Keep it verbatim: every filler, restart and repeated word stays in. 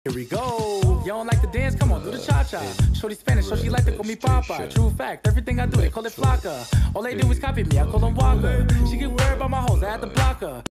Here we go. You don't like to dance? Come on, do the cha-cha. Shorty Spanish, so she like to call me Papa. True fact, everything I do, they call it flaca. All they do is copy me, I call them Walker. She get worried about my hoes, I had to block her.